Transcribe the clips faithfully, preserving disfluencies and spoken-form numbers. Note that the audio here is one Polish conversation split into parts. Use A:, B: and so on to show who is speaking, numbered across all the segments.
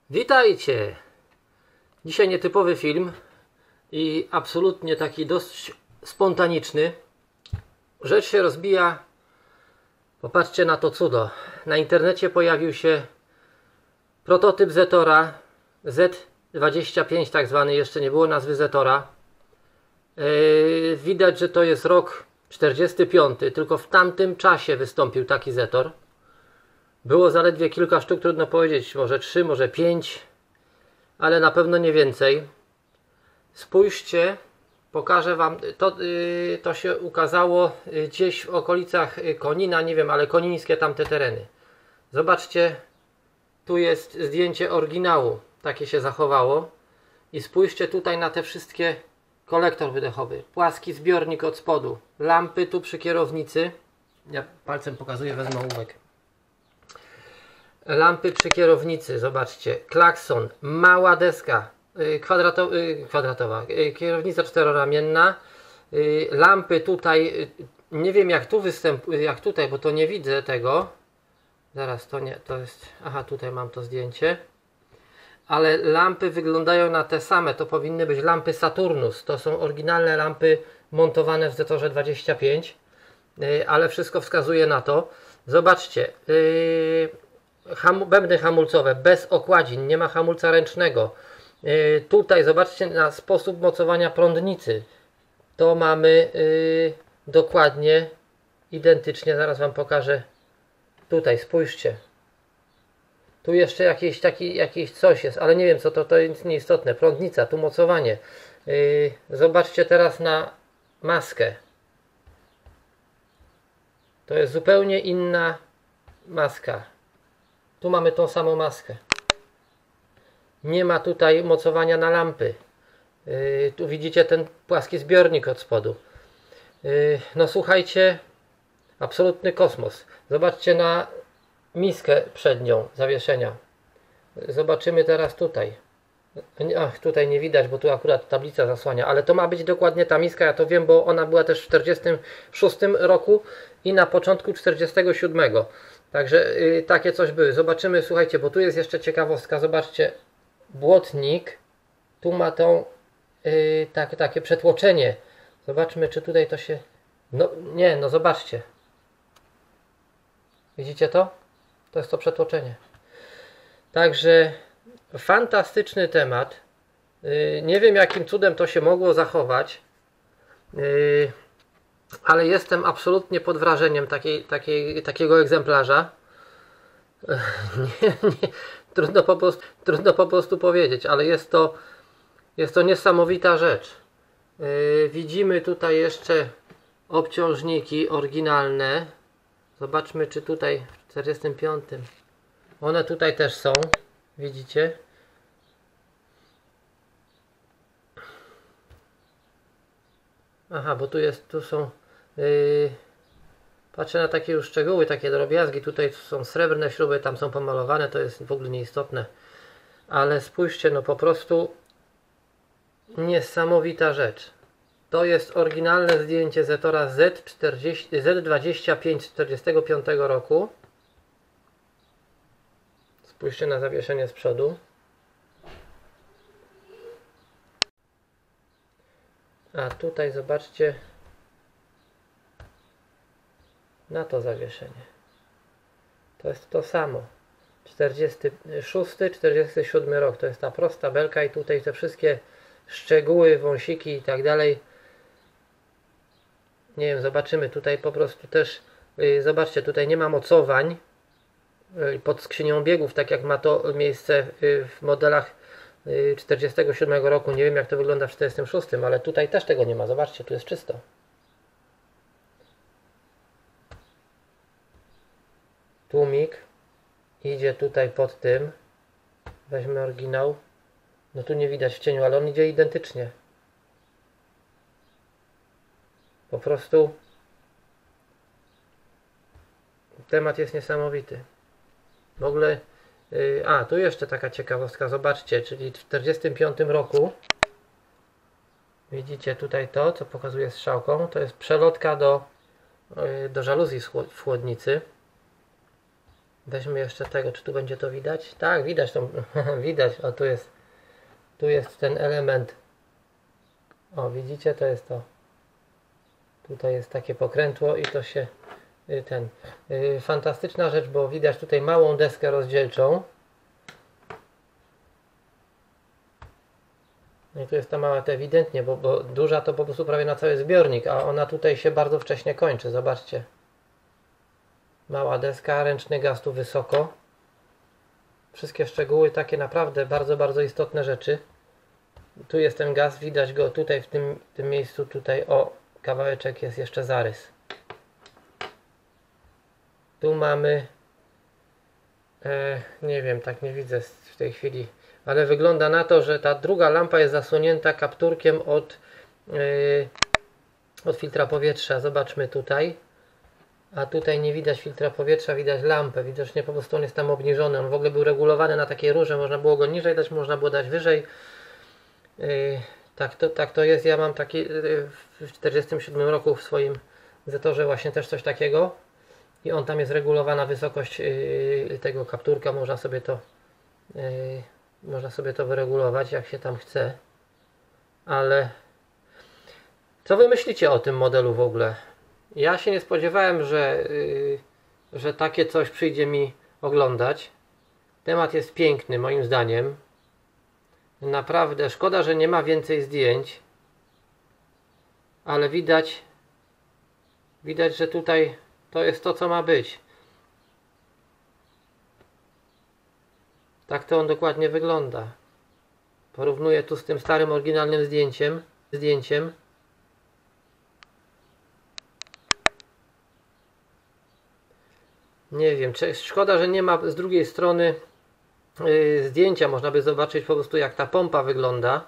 A: Witajcie! Dzisiaj nietypowy film i absolutnie taki dość spontaniczny. Rzecz się rozbija. Popatrzcie na to cudo. Na internecie pojawił się prototyp Zetora Z dwadzieścia pięć, tak zwany, jeszcze nie było nazwy Zetora. Yy, widać, że to jest rok czterdziesty piąty, tylko w tamtym czasie wystąpił taki Zetor. Było zaledwie kilka sztuk, trudno powiedzieć, może trzy, może pięć, ale na pewno nie więcej. Spójrzcie, pokażę Wam, to, yy, to się ukazało gdzieś w okolicach Konina, nie wiem, ale konińskie tamte tereny. Zobaczcie, tu jest zdjęcie oryginału, takie się zachowało. I spójrzcie tutaj na te wszystkie, kolektor wydechowy, płaski zbiornik od spodu, lampy tu przy kierownicy, ja palcem pokazuję, wezmę ołówek. Lampy przy kierownicy, zobaczcie, klakson, mała deska kwadrato, kwadratowa, kierownica czteroramienna, lampy tutaj, nie wiem jak tu występuje, jak tutaj, bo to nie widzę tego, zaraz to nie, to jest, aha, tutaj mam to zdjęcie, ale lampy wyglądają na te same, to powinny być lampy Saturnus, to są oryginalne lampy montowane w Zetorze dwadzieścia pięć, ale wszystko wskazuje na to. Zobaczcie, yy, Ham, bębny hamulcowe bez okładzin, nie ma hamulca ręcznego. Yy, tutaj zobaczcie na sposób mocowania prądnicy. To mamy yy, dokładnie identycznie, zaraz Wam pokażę. Tutaj spójrzcie. Tu jeszcze jakieś, taki, jakieś coś jest, ale nie wiem co to, to jest nieistotne. Prądnica, tu mocowanie. Yy, zobaczcie teraz na maskę. To jest zupełnie inna maska. Tu mamy tą samą maskę. Nie ma tutaj mocowania na lampy. Yy, tu widzicie ten płaski zbiornik od spodu. Yy, no słuchajcie, absolutny kosmos. Zobaczcie na miskę przednią zawieszenia. Zobaczymy teraz tutaj. Ach, tutaj nie widać, bo tu akurat tablica zasłania, ale to ma być dokładnie ta miska, ja to wiem, bo ona była też w czterdziestym szóstym roku i na początku czterdziestego siódmego. Także yy, takie coś były. Zobaczymy, słuchajcie, bo tu jest jeszcze ciekawostka. Zobaczcie, błotnik. Tu ma tą yy, tak, takie przetłoczenie. Zobaczmy, czy tutaj to się... No nie, no zobaczcie. Widzicie to? To jest to przetłoczenie. Także fantastyczny temat. Yy, nie wiem, jakim cudem to się mogło zachować. Yy, ale jestem absolutnie pod wrażeniem takiej, takiej, takiego egzemplarza. Nie, nie, trudno, po prostu, trudno po prostu powiedzieć, ale jest to, jest to niesamowita rzecz. Yy, widzimy tutaj jeszcze obciążniki oryginalne. Zobaczmy, czy tutaj w czterdziestym piątym one tutaj też są. Widzicie? Aha, bo tu jest, tu są yy, patrzę na takie już szczegóły, takie drobiazgi. Tutaj są srebrne śruby, tam są pomalowane, to jest w ogóle nieistotne. Ale spójrzcie, no po prostu niesamowita rzecz. To jest oryginalne zdjęcie Zetora Z dwadzieścia pięć z czterdziestego piątego roku. Spójrzcie na zawieszenie z przodu. A tutaj zobaczcie na to zawieszenie. To jest to samo. czterdziesty szósty czterdziesty siódmy rok. To jest ta prosta belka i tutaj te wszystkie szczegóły, wąsiki i tak dalej. Nie wiem, zobaczymy. Tutaj po prostu też yy, zobaczcie, tutaj nie ma mocowań yy, pod skrzynią biegów, tak jak ma to miejsce yy, w modelach yy, czterdziestego siódmego roku. Nie wiem, jak to wygląda w czterdziestym szóstym, ale tutaj też tego nie ma. Zobaczcie, tu jest czysto. Tłumik idzie tutaj pod tym. Weźmy oryginał. No tu nie widać w cieniu, ale on idzie identycznie. Po prostu temat jest niesamowity. W ogóle, yy, a tu jeszcze taka ciekawostka, zobaczcie, czyli w czterdziestym piątym roku widzicie tutaj to, co pokazuje strzałką, to jest przelotka do, yy, do żaluzji w chłodnicy. Weźmy jeszcze tego, czy tu będzie to widać? Tak, widać to, widać, a tu jest, tu jest ten element. O, widzicie, to jest to. Tutaj jest takie pokrętło i to się, ten, fantastyczna rzecz, bo widać tutaj małą deskę rozdzielczą. No i tu jest ta mała, to ewidentnie, bo, bo duża to po prostu prawie na cały zbiornik, a ona tutaj się bardzo wcześnie kończy, zobaczcie. Mała deska, ręczny gaz tu wysoko. Wszystkie szczegóły takie naprawdę bardzo, bardzo istotne rzeczy. Tu jest ten gaz, widać go tutaj w tym, w tym miejscu, tutaj o kawałeczek jest jeszcze zarys. Tu mamy, e, nie wiem, tak nie widzę w tej chwili, ale wygląda na to, że ta druga lampa jest zasłonięta kapturkiem od, e, od filtra powietrza. Zobaczmy tutaj. A tutaj nie widać filtra powietrza, widać lampę. Widocznie po prostu on jest tam obniżony. On w ogóle był regulowany na takiej rurze. Można było go niżej dać, można było dać wyżej. Yy, tak, to, tak to jest. Ja mam taki yy, w czterdziestym siódmym roku w swoim Zetorze właśnie też coś takiego. I on tam jest regulowana wysokość yy, tego kapturka. Można sobie to yy, można sobie to wyregulować jak się tam chce. Ale co wy myślicie o tym modelu w ogóle? Ja się nie spodziewałem, że, yy, że takie coś przyjdzie mi oglądać. Temat jest piękny moim zdaniem. Naprawdę szkoda, że nie ma więcej zdjęć. Ale widać, widać, że tutaj to jest to, co ma być. Tak to on dokładnie wygląda. Porównuję tu z tym starym, oryginalnym zdjęciem. zdjęciem. Nie wiem, czy, szkoda, że nie ma z drugiej strony yy, zdjęcia. Można by zobaczyć po prostu, jak ta pompa wygląda.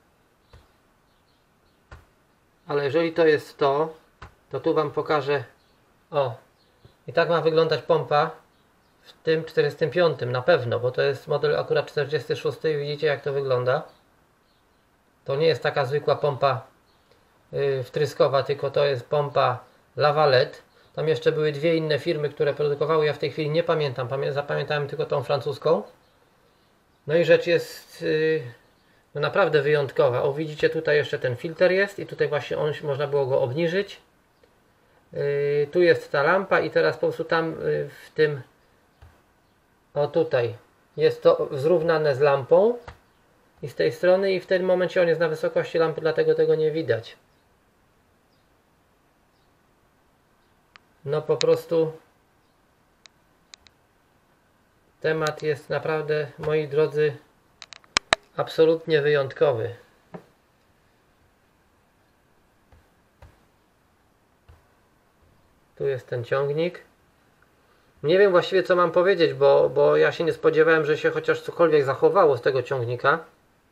A: Ale jeżeli to jest to, to tu wam pokażę. O, i tak ma wyglądać pompa w tym czterdziestym piątym na pewno, bo to jest model akurat czterdziesty szósty i widzicie, jak to wygląda. To nie jest taka zwykła pompa yy, wtryskowa, tylko to jest pompa Lavalette. Tam jeszcze były dwie inne firmy, które produkowały, ja w tej chwili nie pamiętam, Pamię zapamiętałem tylko tą francuską. No i rzecz jest yy, no naprawdę wyjątkowa. O, widzicie, tutaj jeszcze ten filtr jest i tutaj właśnie on, można było go obniżyć. Yy, tu jest ta lampa i teraz po prostu tam yy, w tym, o tutaj, jest to zrównane z lampą i z tej strony i w tym momencie on jest na wysokości lampy, dlatego tego nie widać. No po prostu temat jest naprawdę, moi drodzy, absolutnie wyjątkowy. Tu jest ten ciągnik. Nie wiem właściwie, co mam powiedzieć, bo, bo ja się nie spodziewałem, że się chociaż cokolwiek zachowało z tego ciągnika.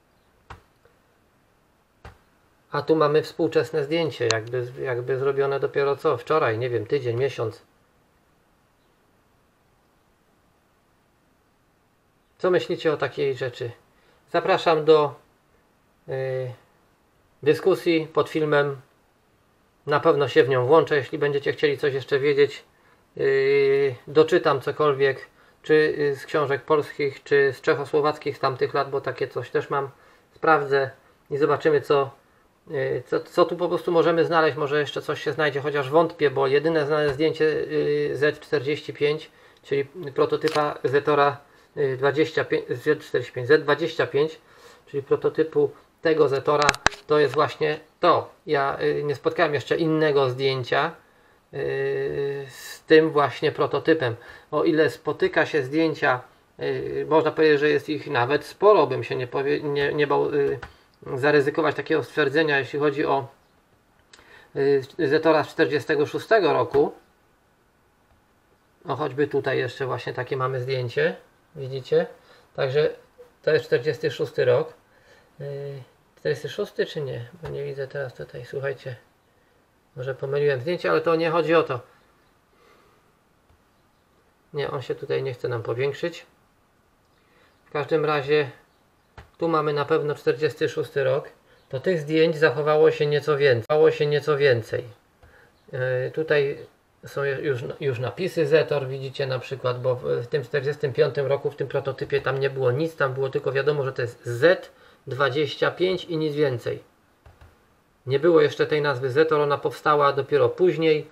A: A tu mamy współczesne zdjęcie, jakby, jakby zrobione dopiero co? Wczoraj, nie wiem, tydzień, miesiąc. Co myślicie o takiej rzeczy? Zapraszam do yy, dyskusji pod filmem. Na pewno się w nią włączę, jeśli będziecie chcieli coś jeszcze wiedzieć. Yy, doczytam cokolwiek, czy z książek polskich, czy z czechosłowackich z tamtych lat, bo takie coś też mam. Sprawdzę i zobaczymy, co, yy, co, co tu po prostu możemy znaleźć. Może jeszcze coś się znajdzie, chociaż wątpię, bo jedyne znane zdjęcie yy, Z czterdzieści pięć, czyli prototypa Zetora dwadzieścia pięć, Z czterdzieści pięć, Z dwadzieścia pięć, czyli prototypu tego Zetora, to jest właśnie to. Ja yy, nie spotkałem jeszcze innego zdjęcia yy, z tym właśnie prototypem. O ile spotyka się zdjęcia, yy, można powiedzieć, że jest ich nawet sporo, bym się nie, powie, nie, nie bał yy, zaryzykować takiego stwierdzenia, jeśli chodzi o yy, Zetora z czterdziestego szóstego roku. No choćby tutaj jeszcze właśnie takie mamy zdjęcie. Widzicie? Także to jest czterdziesty szósty rok. Yy, czterdziesty szósty czy nie? Bo nie widzę teraz tutaj. Słuchajcie. Może pomyliłem zdjęcie, ale to nie chodzi o to. Nie, on się tutaj nie chce nam powiększyć. W każdym razie tu mamy na pewno czterdziesty szósty rok. To tych zdjęć zachowało się nieco więcej. Zachowało się nieco więcej. Yy, tutaj są już, już napisy Zetor, widzicie na przykład, bo w tym czterdziestym piątym roku w tym prototypie tam nie było nic, tam było tylko wiadomo, że to jest Z dwadzieścia pięć i nic więcej. Nie było jeszcze tej nazwy Zetor, ona powstała dopiero później.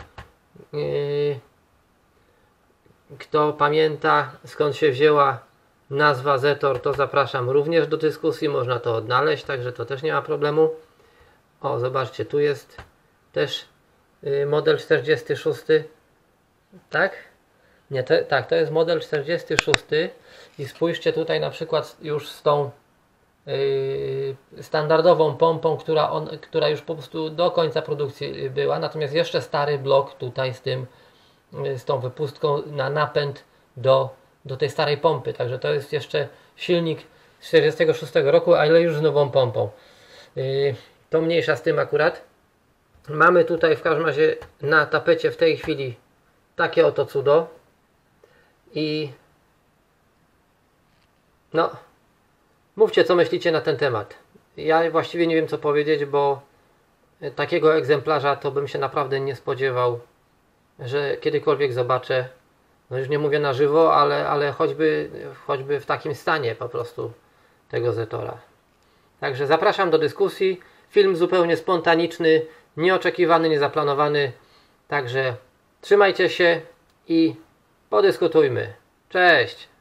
A: Kto pamięta, skąd się wzięła nazwa Zetor, to zapraszam również do dyskusji, można to odnaleźć, także to też nie ma problemu. O, zobaczcie, tu jest też model czterdziesty szósty, tak? Nie, to, tak, to jest model czterdziesty szósty i spójrzcie tutaj na przykład już z tą yy, standardową pompą, która, on, która już po prostu do końca produkcji była, natomiast jeszcze stary blok tutaj z tym, yy, z tą wypustką na napęd do, do tej starej pompy, także to jest jeszcze silnik z czterdziestego szóstego roku, ale już z nową pompą. Yy, to mniejsza z tym akurat. Mamy tutaj w każdym razie na tapecie w tej chwili takie oto cudo i no, mówcie co myślicie na ten temat. Ja właściwie nie wiem co powiedzieć, bo takiego egzemplarza to bym się naprawdę nie spodziewał, że kiedykolwiek zobaczę. No już nie mówię na żywo, ale, ale choćby, choćby w takim stanie po prostu tego Zetora. Także zapraszam do dyskusji. Film zupełnie spontaniczny, nieoczekiwany, niezaplanowany. Także trzymajcie się i podyskutujmy. Cześć!